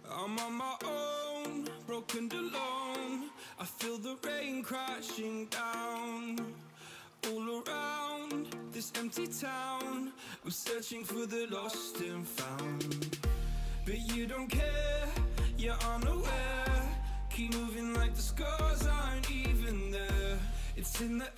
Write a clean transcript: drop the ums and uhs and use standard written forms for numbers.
I'm on my own, broken and alone. I feel the rain crashing down all around this empty town. I'm searching for the lost and found, but you don't care, you're unaware. Keep moving like the scars aren't even there. It's in the